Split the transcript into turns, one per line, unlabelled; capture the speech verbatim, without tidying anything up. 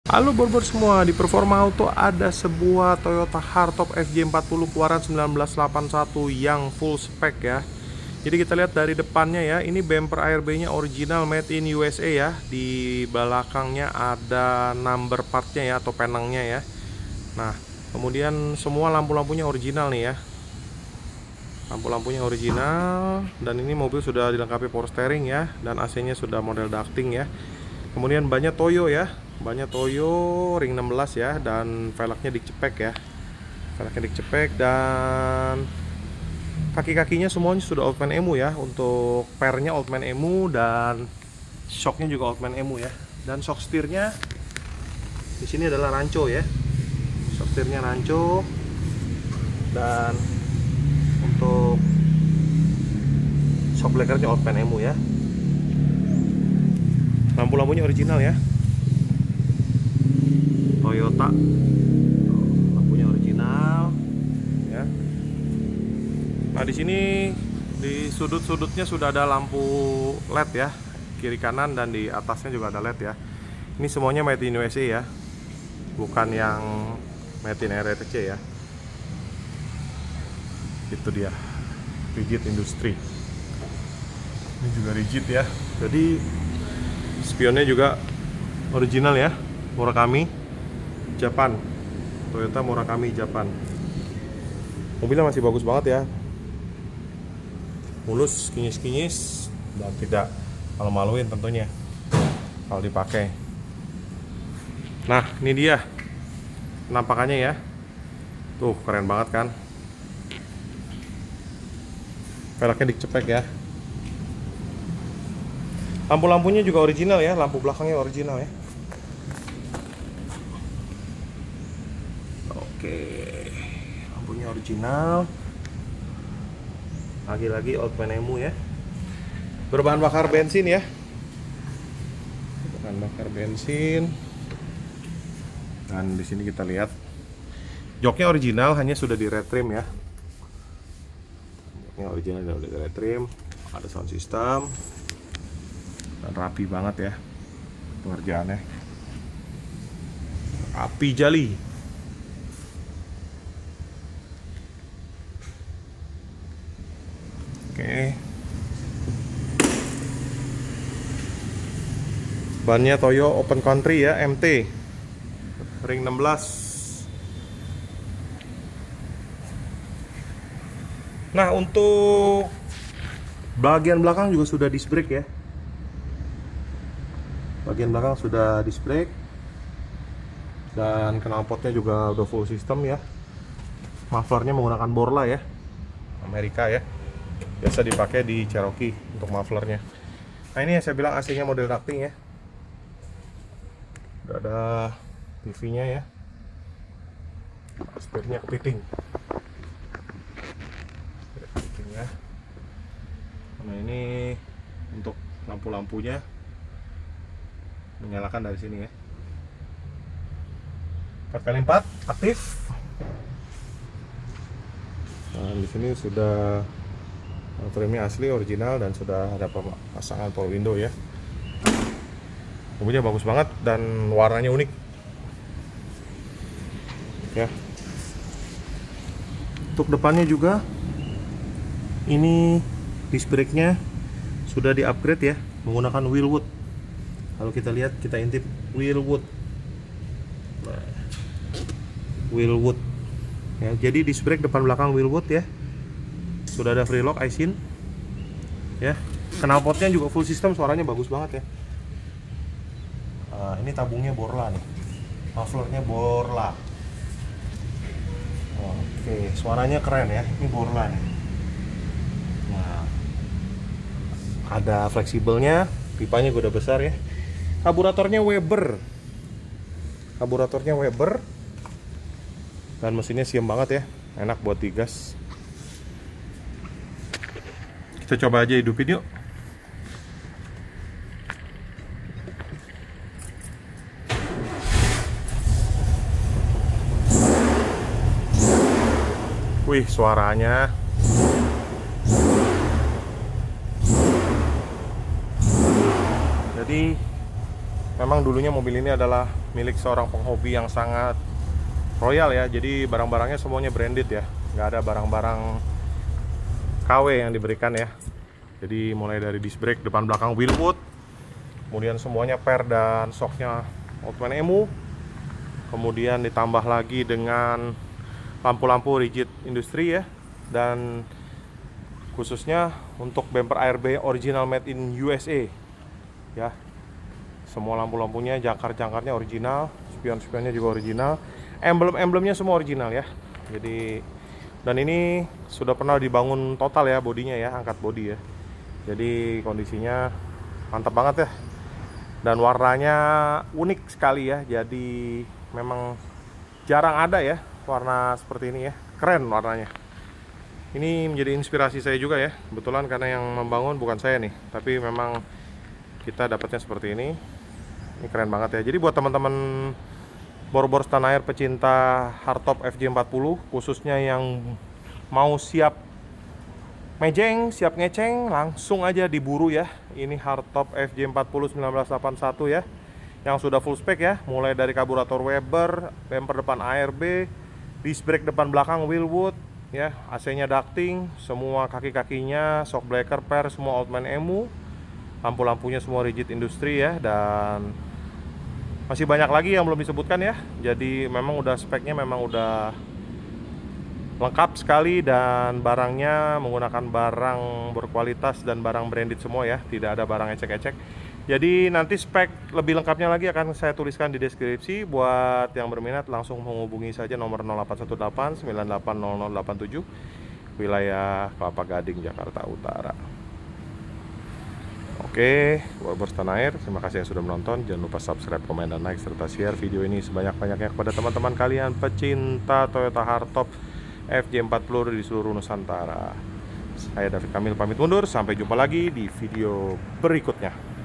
Halo bor-bor semua, di Performa Auto ada sebuah Toyota Hardtop F J empat puluh keluaran seribu sembilan ratus delapan puluh satu yang full spec ya. Jadi kita lihat dari depannya ya, ini bumper A R B-nya original made in U S A ya. Di belakangnya ada number partnya ya atau penangnya ya. Nah, kemudian semua lampu-lampunya original nih ya. Lampu-lampunya original dan ini mobil sudah dilengkapi power steering ya, dan A C-nya sudah model ducting ya. Kemudian bannya Toyo ya, bannya Toyo ring enam belas ya, dan velgnya dicepek ya. Velgnya dicepek dan kaki-kakinya semuanya sudah Oldman Emu ya. Untuk pernya Oldman Emu dan shocknya juga Oldman Emu ya. Dan shock steernya di sini adalah Rancho ya. Shock steernya Rancho. Dan untuk shock blackernya Oldman Emu ya. Lampu-lampunya original ya. Toyota. Lampunya original ya. Nah, di sini di sudut-sudutnya sudah ada lampu L E D ya. Kiri kanan dan di atasnya juga ada L E D ya. Ini semuanya made in U S A ya. Bukan yang made in R R C ya. Itu dia. Rigid Industry. Ini juga rigid ya. Jadi spionnya juga original ya, Murakami Japan, Toyota Murakami Japan. Mobilnya masih bagus banget ya, mulus, kinyis-kinyis, dan tidak malu-maluin tentunya kalau dipakai. Nah, ini dia penampakannya ya. Tuh, keren banget kan. Velgnya dicepek ya. Lampu-lampunya juga original ya, lampu belakangnya original ya. Oke, lampunya original. Lagi-lagi Oldman Emu ya. Berbahan bakar bensin ya. Bahan bakar bensin. Dan di sini kita lihat joknya original, hanya sudah di retrim ya. Joknya original dan udah di retrim. Ada sound system. Dan rapi banget ya pengerjaannya, api jali. Oke, bannya Toyo Open Country ya, M T ring enam belas. Nah, untuk bagian belakang juga sudah disc brake ya. Bagian belakang sudah disc brake dan knalpotnya juga udah full system ya. Mufflernya menggunakan Borla ya, Amerika ya, biasa dipakai di Cherokee untuk mufflernya. Nah, ini yang saya bilang A C-nya model ducting ya. Udah ada T V-nya ya, setirnya kepiting ya. Nah, ini untuk lampu-lampunya menyalakan dari sini ya. empat kali empat aktif. Nah, di sini sudah trimnya asli original dan sudah ada pemasangan power window ya. Mobilnya bagus banget dan warnanya unik ya. Untuk depannya juga ini disc brake-nya sudah di-upgrade ya menggunakan Wilwood. Kalau kita lihat, kita intip Wilwood. Nah, Wilwood ya, jadi disc brake depan belakang Wilwood ya. Sudah ada free lock Aisin ya. Knalpotnya juga full system, suaranya bagus banget ya. Nah, ini tabungnya Borla nih, mufflernya Borla. Oke, suaranya keren ya, ini Borla nih. Nah, ada fleksibelnya, pipanya udah besar ya. Karburatornya Weber, karburatornya Weber, dan mesinnya siam banget ya, enak buat digas. Kita coba aja hidupin yuk. Wih, suaranya jadi memang dulunya mobil ini adalah milik seorang penghobi yang sangat royal ya. Jadi barang-barangnya semuanya branded ya, nggak ada barang-barang K W yang diberikan ya. Jadi mulai dari disc brake depan belakang Wilwood, kemudian semuanya per dan shocknya Outman Emu, kemudian ditambah lagi dengan lampu-lampu rigid industri ya, dan khususnya untuk bumper A R B original made in U S A ya. Semua lampu-lampunya, jangkar-jangkarnya original, spion-spionnya juga original, emblem-emblemnya semua original ya. Jadi, dan ini sudah pernah dibangun total ya bodinya ya, angkat bodi ya. Jadi kondisinya mantap banget ya, dan warnanya unik sekali ya. Jadi memang jarang ada ya warna seperti ini ya, keren warnanya. Ini menjadi inspirasi saya juga ya, kebetulan karena yang membangun bukan saya nih, tapi memang kita dapatnya seperti ini. Ini keren banget ya. Jadi buat teman-teman bor-bor tanah air pecinta hardtop F J empat puluh, khususnya yang mau siap mejeng, siap ngeceng, langsung aja diburu ya. Ini hardtop F J empat puluh seribu sembilan ratus delapan puluh satu ya, yang sudah full spec ya, mulai dari karburator Weber, bumper depan A R B, disc brake depan belakang Wilwood ya, A C-nya ducting, semua kaki-kakinya shock breaker per, semua Outman Emu, lampu-lampunya semua rigid industri ya, dan masih banyak lagi yang belum disebutkan ya. Jadi memang udah speknya memang udah lengkap sekali, dan barangnya menggunakan barang berkualitas dan barang branded semua ya, tidak ada barang ecek-ecek. Jadi nanti spek lebih lengkapnya lagi akan saya tuliskan di deskripsi. Buat yang berminat langsung menghubungi saja nomor nol delapan satu delapan sembilan delapan nol nol delapan tujuh, wilayah Kelapa Gading, Jakarta Utara. Oke, bor-bor tanah air, terima kasih yang sudah menonton. Jangan lupa subscribe, komen, dan like, serta share video ini sebanyak-banyaknya kepada teman-teman kalian pecinta Toyota hardtop F J empat puluh di seluruh Nusantara. Saya David Kamil pamit mundur, sampai jumpa lagi di video berikutnya.